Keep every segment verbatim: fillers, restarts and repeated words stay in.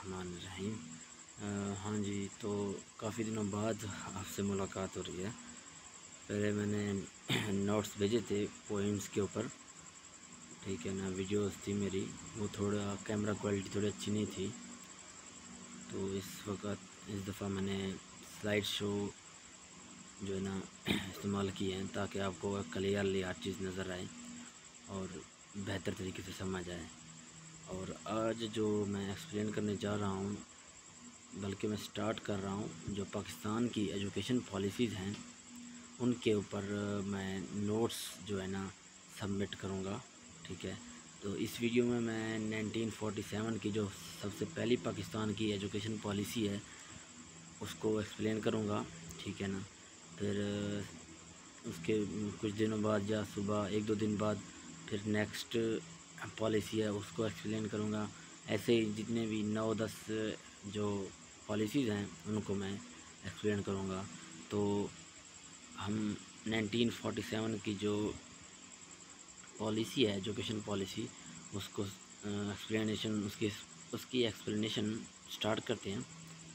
الرحمن الرحیم۔ ہاں جی، تو کافی دنوں بعد آپ سے ملاقات ہو رہی ہے۔ پہلے میں نے نوٹس بھیجے تھے پوئمس کے اوپر، ٹھیک ہے نا، ویڈیوز تھی میری، وہ تھوڑا کیمرہ کوالٹی تھوڑی اچھی نہیں تھی، تو اس وقت اس دفعہ میں نے سلائڈ شو جو ہے نا استعمال کیے ہیں تاکہ آپ کو کلیئرلی ہر چیز نظر آئے اور بہتر طریقے سے سمجھ آئے۔ اور آج جو میں ایکسپلین کرنے جا رہا ہوں، بلکہ میں سٹارٹ کر رہا ہوں، جو پاکستان کی ایجوکیشن پالیسیز ہیں ان کے اوپر میں نوٹس جو ہے نا سبمٹ کروں گا، ٹھیک ہے۔ تو اس ویڈیو میں میں نائنٹین فورٹی سیون کی جو سب سے پہلی پاکستان کی ایجوکیشن پالیسی ہے اس کو ایکسپلین کروں گا، ٹھیک ہے نا۔ پھر اس کے کچھ دنوں بعد یا صبح ایک دو دن بعد پھر نیکسٹ پالیسی ہے اس کو ایکسپلین کروں گا۔ ایسے ہی جتنے بھی نو دس جو پالیسیز ہیں ان کو میں ایکسپلین کروں گا۔ تو ہم نائنٹین فورٹی سیون کی جو پالیسی ہے ایجوکیشن پالیسی اس کو ایکسپلینیشن اس کی اس کی ایکسپلینیشن سٹارٹ کرتے ہیں۔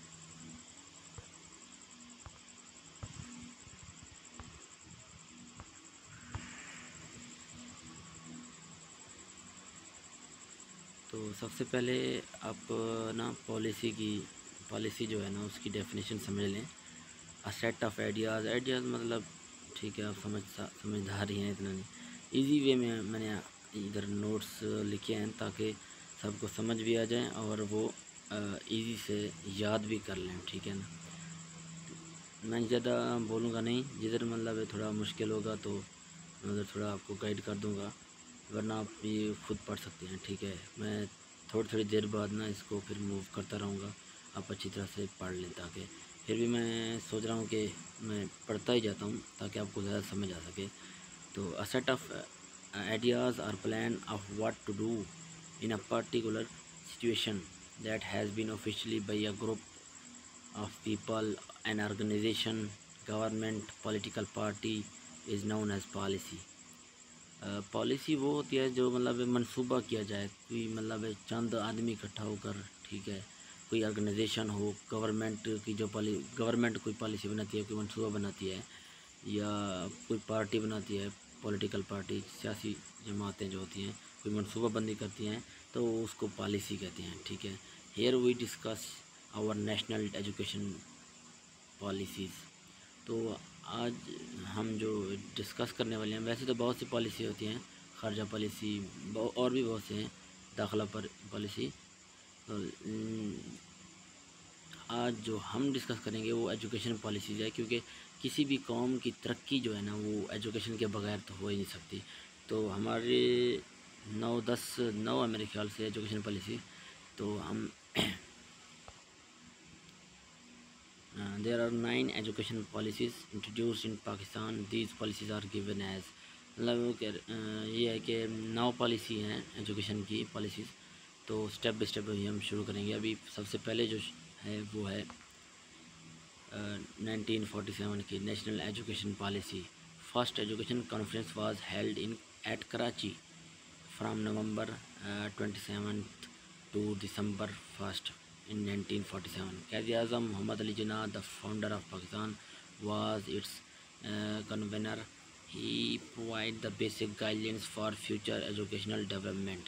تو سب سے پہلے آپ نا پالیسی کی پالیسی جو ہے نا اس کی ڈیفینیشن سمجھ لیں۔ A set of ideas ideas مطلب ٹھیک ہے، آپ سمجھ سمجھدار ہی ہیں، اتنا نہیں ایزی وے میں میں نے ادھر نوٹس لکھے ہیں تاکہ سب کو سمجھ بھی آ جائیں اور وہ ایزی سے یاد بھی کر لیں، ٹھیک ہے نا۔ میں زیادہ بولوں گا نہیں، جدھر مطلب تھوڑا مشکل ہوگا تو میں ادھر تھوڑا آپ کو گائیڈ کر دوں گا، ورنہ آپ یہ خود پڑھ سکتے ہیں، ٹھیک ہے۔ میں تھوڑی تھوڑی دیر بعد نا اس کو پھر موو کرتا رہوں گا، آپ اچھی طرح سے پڑھ لیں، تاکہ پھر بھی میں سوچ رہا ہوں کہ میں پڑھتا ہی جاتا ہوں تاکہ آپ کو زیادہ سمجھ آ سکے۔ تو a set of ideas or plan of what to do in a particular situation that has been officially by a group of people an organization government political party is known as policy. Policy وہ ہوتی ہے جو مطلب منصوبہ کیا جائے، کوئی مطلب چند آدمی اکٹھا ہو کر، ٹھیک ہے، کوئی آرگنائزیشن ہو، گورنمنٹ کی جو پالی گورنمنٹ کوئی پالیسی بناتی ہے، کوئی منصوبہ بناتی ہے، یا کوئی پارٹی بناتی ہے، پولیٹیکل پارٹی، سیاسی جماعتیں جو ہوتی ہیں کوئی منصوبہ بندی کرتی ہیں تو اس کو پالیسی کہتے ہیں، ٹھیک ہے۔ Here we discuss our national education policies. تو آج ہم جو ڈسکس کرنے والے ہیں، ویسے تو بہت سی پالیسی ہوتی ہیں، خارجہ پالیسی اور بھی بہت سے ہیں، داخلہ پر پالیسی۔ آج جو ہم ڈسکس کریں گے وہ ایجوکیشن پالیسیز ہے، کیونکہ کسی بھی قوم کی ترقی جو ہے نا وہ ایجوکیشن کے بغیر تو ہو ہی نہیں سکتی۔ تو ہمارے نو دس نو ہے میرے خیال سے ایجوکیشن پالیسی، تو ہم there are nine education policies introduced in Pakistan, these policies are given as, مطلب یہ ہے کہ نو پالیسی ہیں ایجوکیشن کی پالیسیز۔ تو اسٹیپ بائی اسٹیپ ہم شروع کریں گے۔ ابھی سب سے پہلے جو ہے وہ ہے نائنٹین فورٹی سیون کی national education policy. First education conference was held in at Karachi from November twenty seventh to December first in nineteen forty-seven. Quaid Azam Muhammad Ali Jinnah, the founder of Pakistan, was its uh, convener. He provided the basic guidelines for future educational development.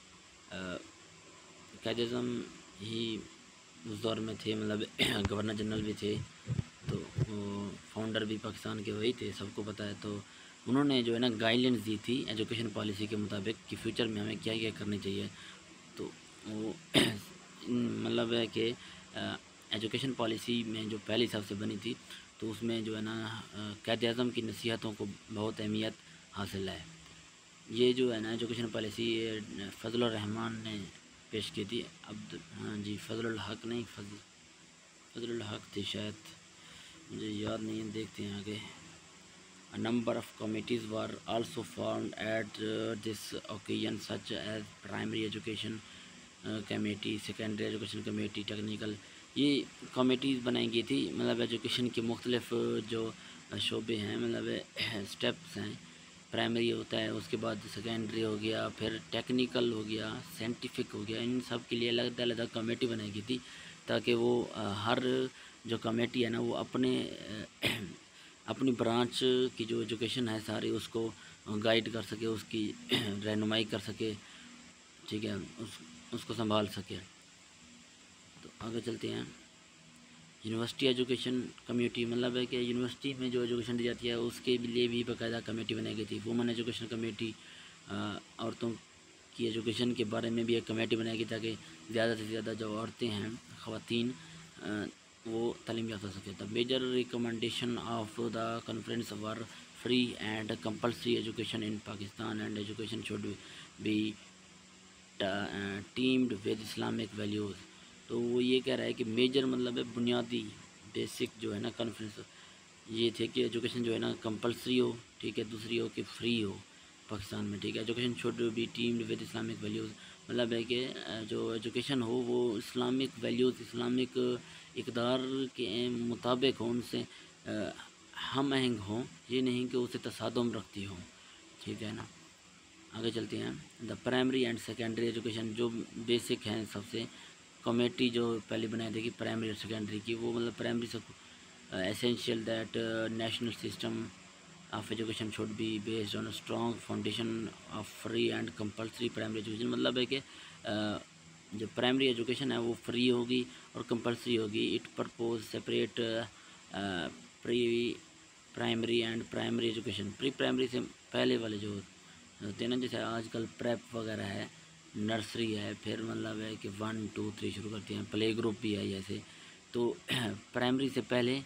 Quaid Azam ہی اس دور میں تھے، مطلب governor general بھی تھے، تو founder بھی پاکستان کے وہی تھے، سب کو پتہ ہے۔ تو انہوں نے جو ہے نا گائیڈ لائنس دی تھی ایجوکیشن پالیسی کے مطابق کہ فیوچر میں ہمیں کیا کیا کرنی چاہیے۔ تو وہ مطلب ہے کہ ایجوکیشن پالیسی میں جو پہلی حساب سے بنی تھی تو اس میں جو ہے نا قائد اعظم کی نصیحتوں کو بہت اہمیت حاصل ہے۔ یہ جو ہے نا ایجوکیشن پالیسی فضل الرحمان نے پیش کی تھی، عبد ہاں جی فضل الحق نہیں فضل فضل الحق تھی شاید، مجھے یاد نہیں ہے، دیکھتے ہیں آگے۔ A number of committees were also formed at uh, this occasion, such as primary education uh, committee, secondary education committee, technical. یہ کمیٹیز بنائی گئی تھی، مطلب ایجوکیشن کے مختلف جو شعبے ہیں، مطلب اسٹیپس ہیں، پرائمری ہوتا ہے، اس کے بعد سیکنڈری ہو گیا، پھر ٹیکنیکل ہو گیا، سائنٹیفک ہو گیا. ان سب کے لیے الگ الگ کمیٹی بنائی گئی تھی تاکہ وہ ہر جو کمیٹی ہے نا وہ اپنے اپنی برانچ کی جو ایجوکیشن ہے ساری اس کو گائیڈ کر سکے، اس کی رہنمائی کر سکے، ٹھیک ہے، اس اس کو سنبھال سکے. تو آگے چلتے ہیں. یونیورسٹی ایجوکیشن کمیٹی مطلب ہے کہ یونیورسٹی میں جو ایجوکیشن دی جاتی ہے اس کے لیے بھی باقاعدہ کمیٹی بنائی گئی تھی. وومن ایجوکیشن کمیٹی، عورتوں کی ایجوکیشن کے بارے میں بھی ایک کمیٹی بنائی گئی تاکہ زیادہ سے زیادہ جو عورتیں ہیں، خواتین، وہ تعلیم یافتہ ہو سکے. The major recommendation of the conference were free and compulsory education in Pakistan and education should be teamed with Islamic values. تو وہ یہ کہہ رہا ہے کہ میجر مطلب ہے بنیادی، بیسک جو ہے نا کانفرنس یہ تھے کہ ایجوکیشن جو ہے نا کمپلسری ہو، ٹھیک ہے، دوسری ہو کہ فری ہو پاکستان میں، ٹھیک ہے. Education should be teamed with Islamic values مطلب ہے کہ جو ایجوکیشن ہو وہ اسلامک ویلیوز، اسلامک اقدار کے مطابق ہوں، ان سے ہم آہنگ ہوں، یہ نہیں کہ اسے تصادم رکھتی ہوں، ٹھیک ہے نا. آگے چلتے ہیں. The primary and secondary education جو بیسک ہیں سب سے کمیٹی جو پہلے بنائی تھی کہ پرائمری اور سیکنڈری کی، وہ مطلب پرائمری سے essential that uh, national system of education should be based on a strong foundation of free and compulsory primary education. مطلب ہے کہ جو پرائمری ایجوکیشن ہے وہ فری ہوگی اور کمپلسری ہوگی. It propose separate pre primary and primary education. Pre primary سے پہلے والے جو ہوتے ہیں نا، جیسے آج کل پریپ وغیرہ ہے، نرسری ہے، پھر مطلب ہے کہ ون ٹو تھری شروع کرتے ہیں، پلے گروپ بھی ہے جیسے. تو پرائمری سے پہلے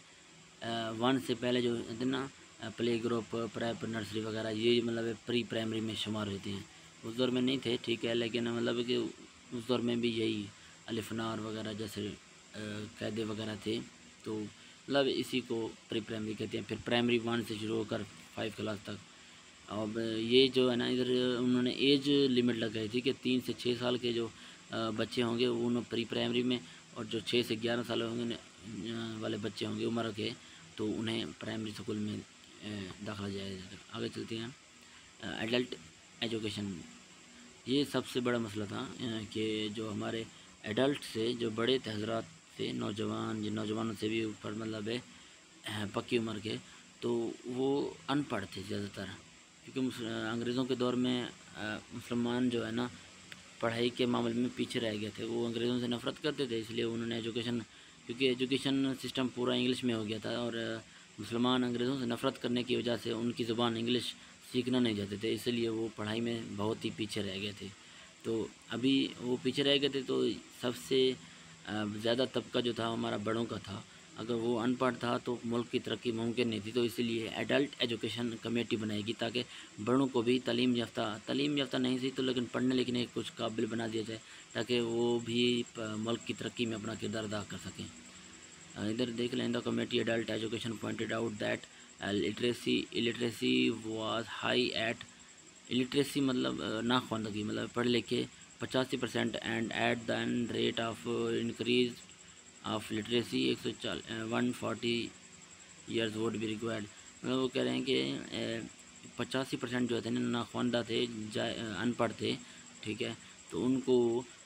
ون سے پہلے جو ہوتے ہیں نا پلے گروپ، پریپ، نرسری وغیرہ، یہ مطلب ہے پری پرائمری میں شمار ہوتے ہیں. اس دور میں نہیں تھے، ٹھیک ہے، لیکن مطلب ہے کہ اس دور میں بھی یہی الف نار وغیرہ جیسے قاعدے وغیرہ تھے، تو مطلب اسی کو پری پرائمری کہتے ہیں. پھر پرائمری ون سے شروع ہو کر فائیو کلاس تک. اب یہ جو ہے نا ادھر انہوں نے ایج لمٹ لگائی تھی کہ تین سے چھ سال کے جو بچے ہوں گے وہ انہوں پری پرائمری میں، اور جو چھ سے گیارہ سال ہوں گے والے بچے ہوں گے عمر کے، تو انہیں پرائمری اسکول میں داخلہ جائے گا. آگے چلتے ہیں. ایڈلٹ ایجوکیشن، یہ سب سے بڑا مسئلہ تھا کہ جو ہمارے ایڈلٹ سے جو بڑے حضرات تھے، نوجوان، جن نوجوانوں سے بھی اوپر مطلب ہے پکی عمر کے، تو وہ ان پڑھ تھے زیادہ تر، کیونکہ انگریزوں کے دور میں مسلمان جو ہے نا پڑھائی کے معاملے میں پیچھے رہ گئے تھے. وہ انگریزوں سے نفرت کرتے تھے، اس لیے انہوں نے ایجوکیشن، کیونکہ ایجوکیشن سسٹم پورا انگلش میں ہو گیا تھا، اور مسلمان انگریزوں سے نفرت کرنے کی وجہ سے ان کی زبان انگلش سیکھنا نہیں چاہتے تھے، اس لیے وہ پڑھائی میں بہت ہی پیچھے رہ گئے تھے. تو ابھی وہ پیچھے رہ گئے تھے، تو سب سے زیادہ طبقہ جو تھا ہمارا بڑوں کا تھا. اگر وہ ان پڑھ تھا تو ملک کی ترقی ممکن نہیں تھی. تو اسی لیے ایڈلٹ ایجوکیشن کمیٹی بنائے گی تاکہ بڑوں کو بھی تعلیم یافتہ تعلیم یافتہ نہیں سی تو لیکن پڑھنے لکھنے کے کچھ قابل بنا دیا جائے، تاکہ وہ بھی ملک کی ترقی میں اپنا کردار ادا کر سکیں. ادھر دیکھ لیں. The committee adult education pointed out that literacy illiteracy was high at. Illiteracy مطلب ناخواندگی، مطلب پڑھ لکھے پچاسی percent, and at then rate of increase of literacy ایک سو چال one forty years would be required. مطلب وہ کہہ رہے ہیں کہ پچاسی پرسینٹ جو تھے نا ناخواندہ تھے، ان پڑھ تھے، ٹھیک ہے، تو ان کو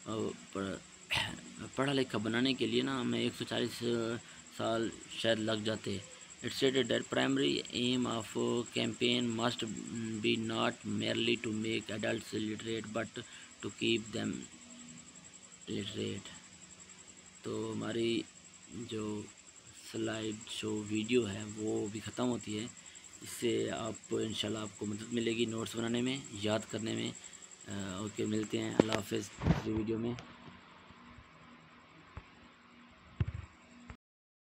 پڑھا لکھا بنانے کے لیے نا ہمیں ایک سو چالیس سال شاید لگ جاتے. It stated that primary aim of campaign must be not merely to make adults literate but to keep them literate. تو ہماری جو سلائیڈ شو ویڈیو ہے وہ بھی ختم ہوتی ہے. اس سے آپ انشاءاللہ آپ کو مدد ملے گی نوٹس بنانے میں، یاد کرنے میں. اوکے، ملتے ہیں. اللہ حافظ. ویڈیو میں